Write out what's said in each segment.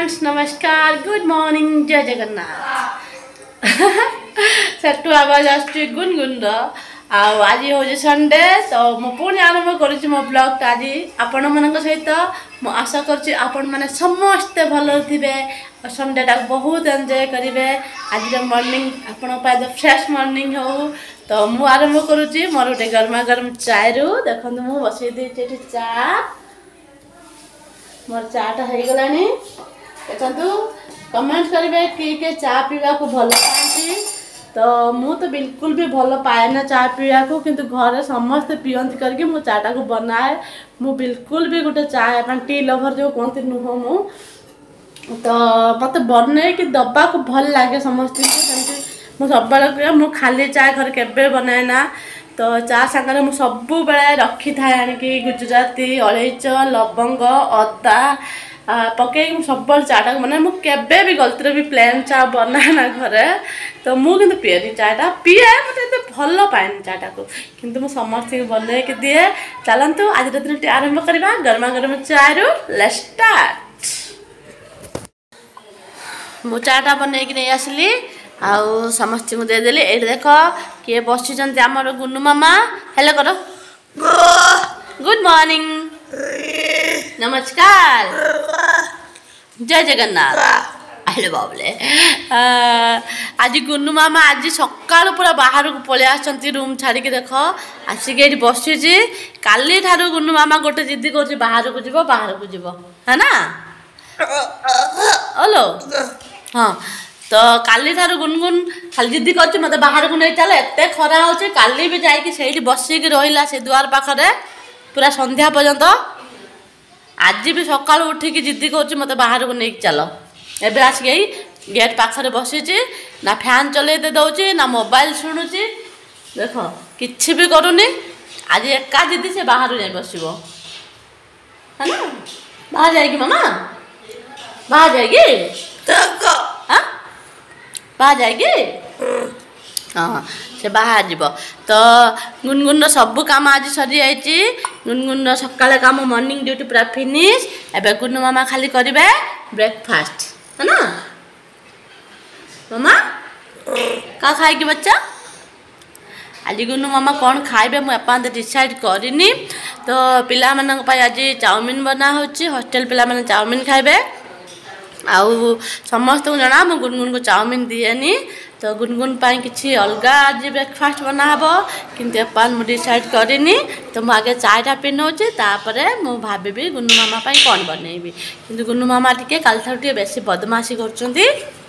Friends नमस्कार good morning जय जगन्नाथ सेठू आवाज आसुची गुनगुन आज हूँ संडे तो मुझे आरंभ करुँच मो ब्लॉग आज आपण मान सहित मु आशा करुँच आपण मैंने समस्ते भल थे संडे टा बहुत एंजॉय करेंगे आज मॉर्निंग आपण फ्रेश मॉर्निंग हो तो मु आरंभ करुँच मोर गोटे गरमा गरम चाय रू देखो मुझे बसई देती चा मोर चाटा हो गला देखु कमेंट करेंगे किए चा पीवा को भल पाती तो मु तो बिल्कुल भी भल पाए ना चा पीवा को किंतु घर समस्ते पियंती करके मु चाटा को बनाए मु बिल्कुल भी गोटे चाय टी लवर जो कहते नुह मु तो मत बन कि दबा को भल लगे समस्त मु सब मु खाली चाय घर के बनाए ना तो चा सागर मु सब बेले रखी थाए आणिकी गुजराती अलैच लवंग अदा पकई सब चाटा बना मुझे भी गलती भी प्लेन चा बनाए ना घरे तो मुझे पीएनी चाटा पीए मतलब भल पाए चाटा को किंतु मु समस्त बन के दिए चलतु आज दिन आरंभ करवा गरमा गरम चाय रू लेट्स स्टार्ट मु चाटा बन नहीं आसली आउ समस्त को देदेली ये देख किए बसी आमर गुन्नू मामा हेलो करो गुड मॉर्निंग नमस्कार जय जगन्नाथ हेलो बाबले आज गुन्नू मामा आज सकाल पूरा बाहर को पलि आसछंती रूम छाड़ी देख आसिक ये बसी काली ठारू गुन्नू मामा गोटे जिद्दी कर बाहर को जीव है ना हेलो हाँ तो काली ठारू गुनगुन खाली जिद्दी कर मत बाहर को नहीं चल एत खरा हो काली भी जाइए बसिक रहा से दुआर पाखे पूरा संध्या पर्यंत आज भी सका उठिकी जिद्दी कर मत बाहर को नहीं चल एबे आसिक गेट पाखे बसी ना फैन चलते दौची ना मोबाइल शुणुची देख किसी भी करूनी आज एका जिद्दी से बाहर जा बस है ना बाहर जाएगी मामा बाहर जाएगी बाहर जाएगी हाँ से बाहर जीव तो गुनगुन सब काम आज सरी जाइए गुनगुन सकाले काम मॉर्निंग ड्यूटी पूरा फिनिश एबे गुन्नू मामा खाली करेंगे ब्रेकफास्ट है ना मामा क्या खाएगी बच्चा आज गुन्नू मामा कौन खाइबे मुझे डिसाइड करनी तो पिला मानक आज चाउमिन बना होची हॉस्टल पिला माने चाउमिन खाइबे आउ समस्त को जना मु गुनगुन को चाउमिन दिएनी तो गुनगुन पाई किसी अलग आज ब्रेकफास्ट बनाब किंतु एपान मु डिसाइड करनी तो मु आगे चायटा पी नौची तापरे मु भाबी गुन्नू मामा पाई कौन बनैबी किंतु गुन्नू मामा टिके काल ठार टिके बेसी बदमाशी करछंती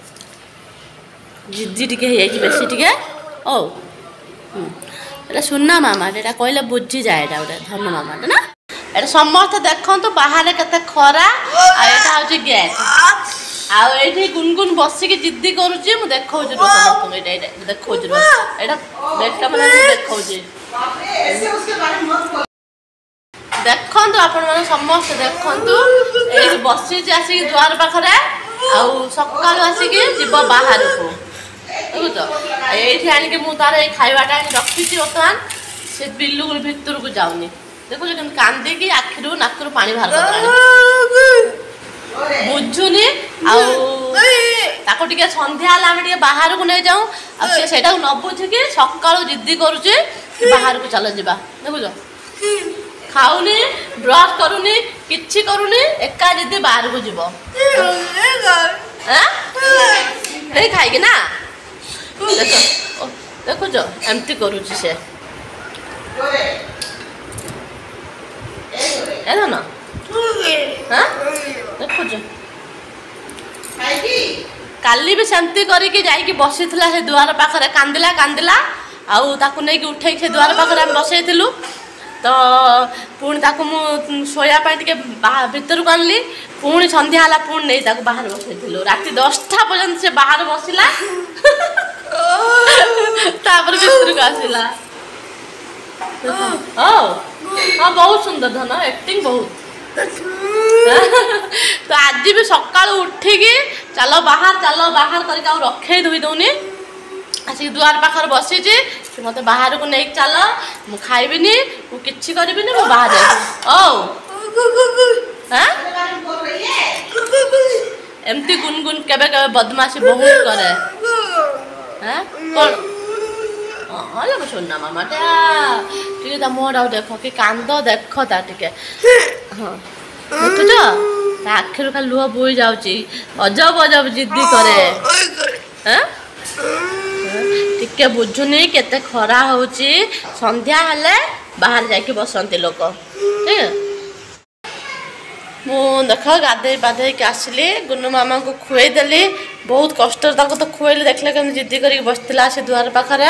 जिद्दी टिके हे जाई बेसी टिके ओ एटा सुनना मामा एटा कहले बुझी जाए एटा गोटे धन मामा ना एटा समस्त देखो तो बाहर केते खरा आ एटा होची गेट आ एठी गुनगुन बसिक जिद्दी करूची मु देखौची समस्त एटा देखौची एटा बेटा माने देखौची ऐसे उसके बारे में मत देखंतु आपण माने समस्त देखंतु ए बसी आसी द्वार पाखरे आ सकाळ आसी के जीव बाहर को बुझो एठी आनी के मु तारे खाइबाटा रखीची ओतान से बिल्लुगुल भितर को जाउनी देखो जो कांदी की आखिरू नाकरू पानी बाहर कर बुझुनी आके संध्या आम बाहर को नहीं जाऊँ आटा न बुझिकी सका जिद्दी करुचे बाहर को चल जा देखुच खाऊनी ब्रश करूनी किछि करूनी एका जिद्दी बाहर को जीव नहीं खाई ना देख देखुच एमती करुची से है ना हाँ देखुच काली भी सेमती करके जाइए बसी से दुआर पाखे कांदिला कांदिला आउ ताकू नहीं कि उठे से दुआर पाखे आम बसईलु तो पुणी ताकू मु शोया टे भीतर को आनली पुणी संध्या है पुणी नहीं ताकू बाहर बसईलु राति 10टा पर्यंत से बाहर बसला तापर भीतर को आसला हाँ बहुत सुंदर धन एक्टिंग बहुत तो आज भी सका उठिकी चलो बाहर करके रखे धोई दौनी आसिक दुआर पाखर बसी मत बाहर को नहीं चल मु खाइबिनी मु किछि करबिनी मु बाहर ओ एमती गुनगुन केबे केबे बदमाशी बहुत करे हैं कौन हलो को सुनना मामा टा टिके ता मोड़ा देखो कि कांद देखो ता टिके हां देखो तो आखिर का लुह बोई जाउची अजब अजब जिद्दी करे हैं टिके बुझुनी केते खरा होची संध्या हले बाहर जाके बसंती लोक ठीक है मु देख गाधे पाधे के आसली गुन्नू मामा को खुए देली बहुत कष्ट तो खुएली देखले के जिद्दी करके बसला से दुआर पाखरे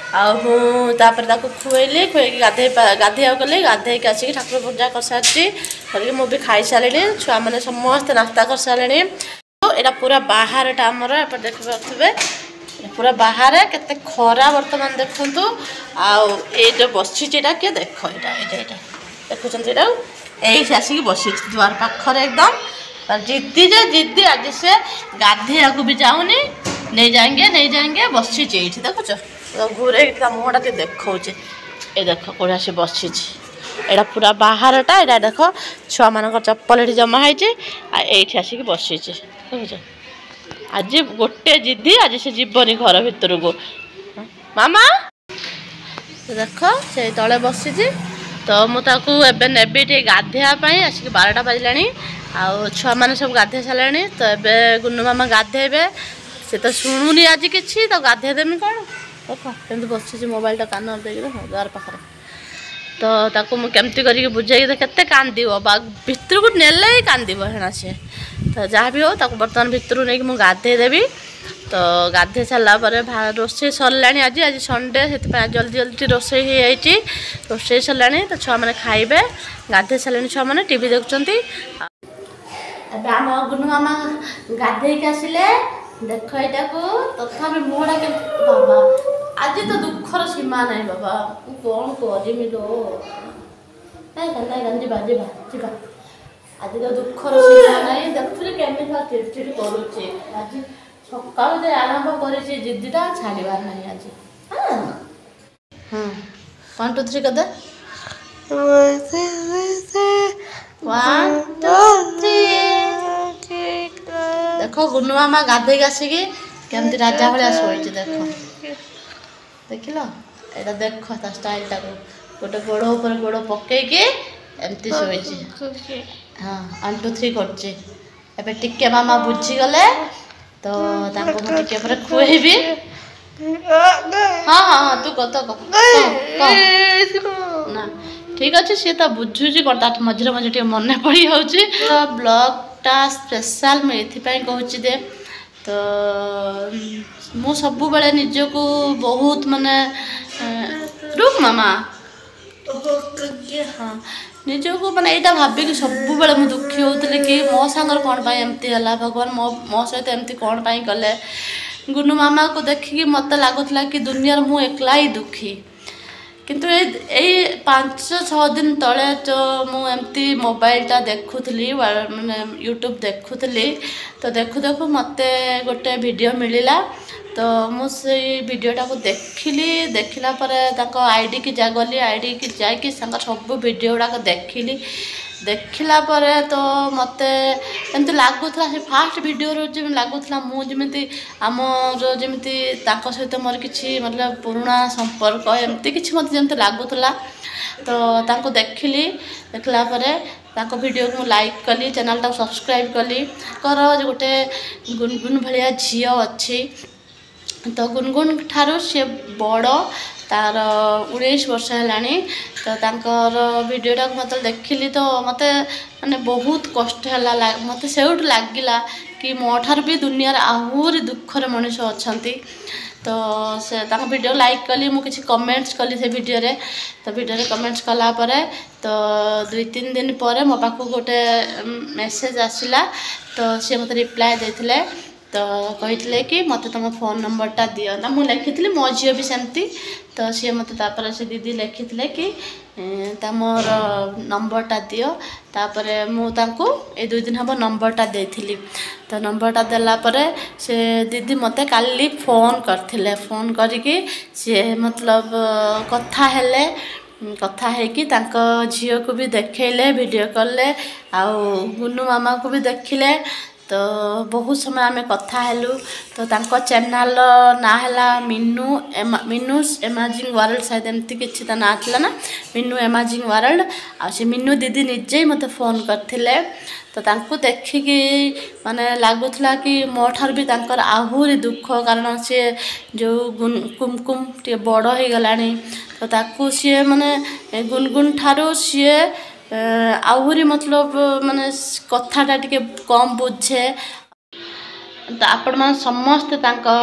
खुएली खुए गाधे गली गाधे के आसिक ठाकुर पूजा कर सारी करके मुझे खाई सारे छुआ मैंने समस्त नास्ता कर सारे यहाँ पूरा बाहर आमर एप देख पारे पूरा बाहर केते खरा बर्तमान देखु आईटा बसी किए देख यहाँ देखुं यही आसिक बसी द्वार पाखरे एकदम जिद्दी जे जिद्दी आज से गाधेया को भी जाऊनी नहीं जाएंगे बसी देखुच घूरे मुहटा देखा ये देख कौन आसी बसी एटा पूरा बाहरटा यहाँ देख छुआ मान चप्पल ये जमा है आसिक बसी देखुच आज गोटे जिद्दी आज से जीवनी घर भितर को मामा देख से तले बसी तो मुझे नेबी टे गाधेवाई आसिक 12टा बाजिला छुआ मैंने सब गाधे सारे तो ये गुन्नू मामा गाधेबे से तो शुणुनी आज किसी तो गाधेदेमी कौन देख केमती बसी मोबाइलटा कान देखे द्वार पाखे तो ताको मुझे करके बुझे केते कांदी भितर को नेले ही कांदी हेणा सी तो जहाँ भी हो बर्तमान भितर नहीं मुझे गाधेदेवी तो गाधे सारापर रोसे सरला आज आज संडे से जल्दी जल्दी रोसे रोसे सरला तो छुआ मैंने खाइबे गाधे सारे छुआ मैंने टीवी देखुं आम गुन्नू मामा गाधे के आसिले देख यहाँ को तथापि मुहटा के बाबा आज तो दुखर सीमा नहीं बाबा कौन करमी लो नहीं जा आज तो दुखर सीमा नहीं देखुरी केमी चिड़चिड़ करुचे आज सका आरंभ कर जिद्दीटा छाड़बार नहीं आज हाँ 1 2 3 कदे 1 2 3 देखो गुन्नू मामा गाधे आसिक केमती राजा भाया शोच देख देख लो यहाँ देख ता स्टाइलटा को गोटे गोड़ ऊपर गोड़ पकईकि एमती शोची हाँ 1 2 3 कर टिके मामा बुझीगले तो टिके खुएबी हाँ हाँ हाँ तू कह ना ठीक अच्छे सी तो बुझुची कौन मझे मझे मन पड़ जाऊँ ब्लॉगटा स्पेशल मुझे कहूँ दे तो मु सब बेले निजको बहुत माने रुक मामा हाँ निजको मैंने यहाँ भाविक सब बेले मुझे दुखी होती कि मो सांगर कौन एमती है भगवान मो सहित एमती कौन कले गुन्नू मामा को देखिकी मत लगुला कि दुनिया मु एकला ही दुखी किंतु यही 5-6 दिन तले जो मुझे मोबाइलटा देखुली मैंने यूट्यूब देखुली तो देखु देखु मत गोटे वीडियो मिलला तो मुझे वीडियोटा को देखला आईडी की गली आईडी की जाकि सब वीडियो गुड़ाक देखला तो मत एमती लगुला से फास्ट वीडियो लगुला मुझे आमर जमी सहित मोर किसी मतलब पुराना संपर्क एमती किसी मत जमी लगुला तो देखला वीडियो को लाइक कली चैनल सब्सक्राइब कली कर गोटे गुनगुन भाया झील अच्छी तो गुनगुन ठारू सी बड़ तार 19 वर्ष है तो वीडियोटा मत देखिली तो मत माने बहुत कष्ट है मत से लगिला कि मो ठार भी दुनिया आहरी दुखर मनीष अच्छा तो से वीडियो लाइक कली मु किसी कमेंट्स कली से वीडियो रे तो वीडियो रे कमेंट्स कला परे तो 2-3 दिन पर मो पाखु गोटे मेसेज आसला तो सी मत रिप्लाई देथिले तो कही कि मत तुम फोन नंबरटा दियो ना मुझे लिखी मो झील भी सेमती तो सी मत से दीदी लिखी कि मोर नंबरटा दियो तापर मुझे ये 2 दिन हम नंबरटा देथिली तो नंबरटा देला परे से दीदी मते काली फोन करथिले फोन करिकी सी मतलब कथा हेले कथा है कि झील को भी देखले वीडियो कले आउ गुन्नू मामा को भी देखिले तो बहुत समय आम कथा हेलु तो तांको चैनल ना है मिनूस अमेजिंग वर्ल्ड शायद एमती किसी ता ना था ना मिनू अमेजिंग वर्ल्ड आ से मिनू दीदी निजे मते फोन करथिले तो तांको देखिकी माने लागुथला कि मो ठार भी तांकर आहुरी दुख कारण से जो कुमकुम टे बड़ हो गलानी तो ताकू सी माने गुनगुन ठारू सी आहुरी मतलब माने कथाटा टिके कम बुझे तो आपण मैंने समस्ते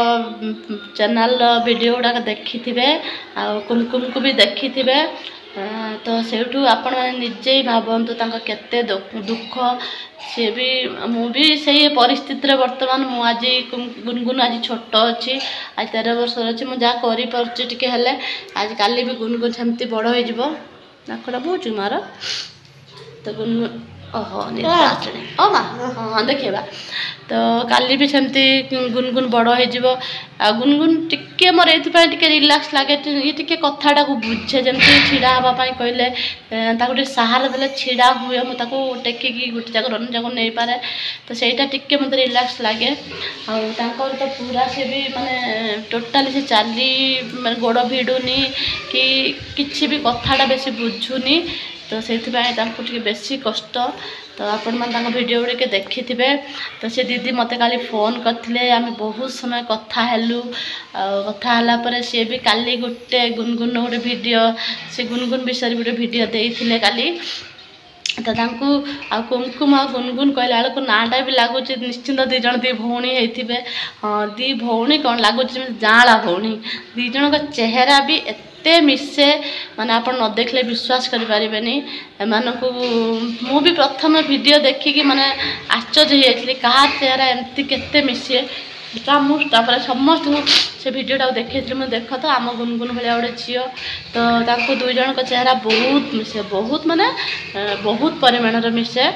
चैनल वीडियो गुड़ाक देखी थे आ कुमकुम को भी देखी थे तो सेठू आपण मैंने निजे ही भावतु केते दुख सी भी मु भी सही परिस्थिति बर्तमान मु आज गुनगुन आज छोट अच्छी आज 13 वर्ष अच्छी मुझे जहाँ कर आज काली भी गुनगुन सेमती बड़ हो नाकटा बहुत मार तो गुनगुन ओहो ओ माँ हाँ देखा तो काली भी सेमती गुनगुन बड़ हो गुनगुन टिके मोर ये रिलैक्स लगे ये टिके कथाटा को बुझे जमी छिड़ा हाँपाई कहले सहारा देले छिड़ा हुए मुझे टेकिकी गोटे जगह अन्य जगह नहीं पारे तो सहीटा टिके मत रिलैक्स लगे आउर तो पूरा से भी माने टोटाली से चली माने गोड़ भिड़ुनी कि किसी भी कथाटा बेसी बुझुनी तो से बेसी कष्ट तो आपण मैंने वीडियो गुड़े देखी थे तो से दीदी मते काली फोन करते आम बहुत समय कथा हेलु कथा है सी भी काली गोटे गुनगुन गोटे वीडियो से गुनगुन विषय गोटे वीडियो देते काली तो आ कुमकुम आ गुनगुन कहला बेलू नाटा भी लगुच निश्चिंत दीज दी भौणी होते हाँ दी भौणी कौन लगुच जाँला भौणी दीज का चेहरा भी एते मिसे माने आप न देखले विश्वास करें एमानकु मु भी प्रथम वीडियो देखिकी माने आश्चर्य होती क्या चेहरा एमती केते मिसे मुझे समस्त से वीडियोटा देखी मुझे देख तो आम गुनगुन भाया गोटे झील तो दुई जन का चेहरा बहुत मिसे बहुत माने बहुत परिमाण मिसे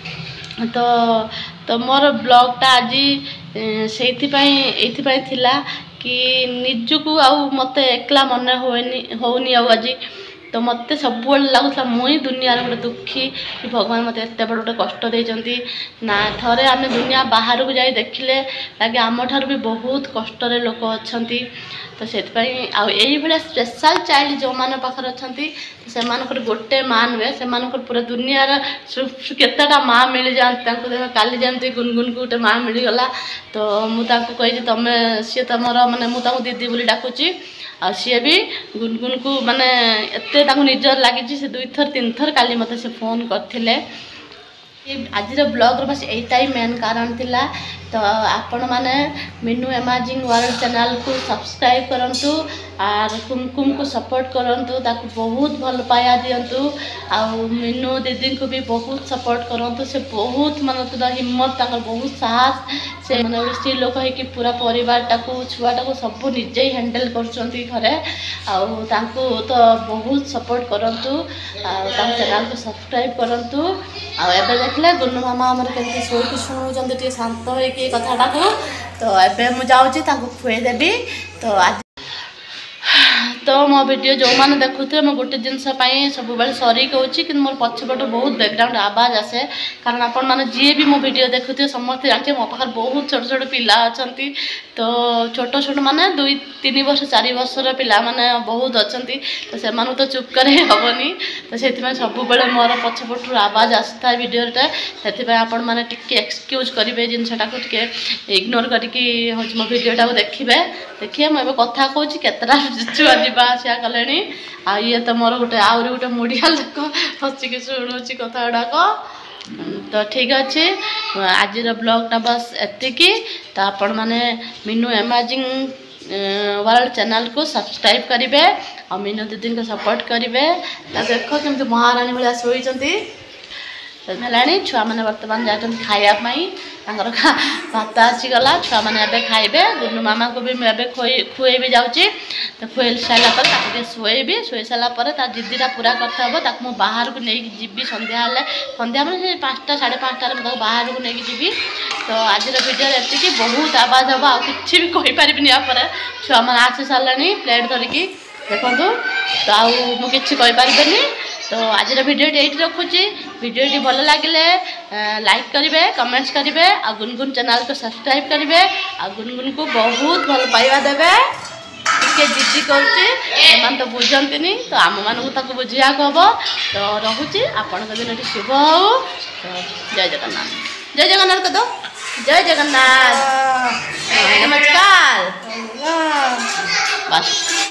तो मोर ब्लॉगटा आज से थिला कि निजको आउ मते एकला मन होनी आज तो मत सब लगुला मुई दुनिया गोटे दुखी कि भगवान मत एत बड़ गोटे कष्ट देती ना थरे आम दुनिया बाहर को जाई देखिले लगे आम ठार भी बहुत कष्ट लोक अच्छा तो से भाया स्पेशल चाइल्ड जो मान पाखे अच्छा से गोटे माँ नुहे से पूरा दुनिया केतेटा माँ मिल जाती काली जमी गुनगुन को गोटे माँ मिलगला तो मुझे कही तुम सी तुम माने मुझे दीदी बोली डाकुची आ सी भी गुनगुन को माने एते निजर लगी से 2 थर 3 थर काली मत से फोन करथिले आज ब्लॉग बस यहीटा ही मेन कारण थिला तो आपण माने मिनू अमेजिंग वर्ल्ड चैनल को सब्सक्राइब करंतु और कुमकुम को सपोर्ट करंतु ताकू बहुत भल पाया दिंतु आ मिनू दीदी को भी बहुत सपोर्ट करंतु से बहुत मन हिम्मत ताकर बहुत साहस से माने गोटे स्त्री लोक है पूरा परिवारटा को छुआटा को सब निजे ही हैंडल करछंती घरे आउ तो बहुत सपोर्ट करंतु चैनल को सब्सक्राइब करंतु आ एबे देखले गुन्नू मामा हमर केमती सोई शुणुचंती टे शांत हो कथाटा को तो एबे मु जाउची ताको खुए देबी तो आज तो मो वीडियो जो मैंने देखुए मैं गोटे जिनस सब बेले सॉरी कहूँ कि मोर पछपट बहुत बैकग्राउंड आवाज आसे कारण आपण मैंने जी भी मो वीडियो देखुए समस्त जानते मो पाखे बहुत छोट छोट पिला अच्छा तो छोट छोट माने 2-3 वर्ष 4 वर्षर पिला माने बहुत अच्छा तो से तो चुप करे हेनी तो से सब मोर पछपट आवाज आसता है वीडियोटा से आपण मैंने टिके एक्सक्यूज करेंगे जिनसटा को टिके इग्नोर करके हूँ मो वीडियोटा को देखिए मुझे कथा कहूँ केतटा छुआ जावा आसिया कले आ ये तो मोर गोटे आहरी गोटे मुड़िया लोक हसिकी शुणुची कथा गुड़ाक तो ठीक अच्छे आज ब्लॉगटा बस एतिकी तो आपण मैंने मिनू अमेजिंग वर्ल्ड चैनल को सब्सक्राइब करेंगे और मिनू दीदी को सपोर्ट करेंगे देख केमती महाराणी भाया शोती है छुआ मैंने बर्तमान जाते खायापाई भात आसीगला छुआ मैंने खाइबे गुन्नू मामा को भी मैं खुए भी जाऊँगी तो खुए सारापर शुएबी शुई सारापर जिद्दीटा पूरा करते हम मुझे बाहर को लेकिन जी सन्ध्या सन्ध्या मैंने 5टा 5:30 मुझे बाहर को लेकिन जी तो आज वीडियो एति बहुत आवाज हम आ कि भी कहींपारि यापर छुआ मैंने आसी सारे प्लेट धरिकी देखो तो आउ मुझे तो आज वीडियो ये रखुची वीडियो भल लगे लाइक करेंगे कमेंट्स करेंगे आ गुनगुन चैनल को सब्सक्राइब करेंगे आ गुनगुन को बहुत भल पाइबा देवे टे जिद्दी कर तो बुझंती तो आम मानक बुझा हम तो रोचे आपण दिन शुभ हो तो जय जगन्नाथ कद जय जगन्नाथ नमस्कार बस।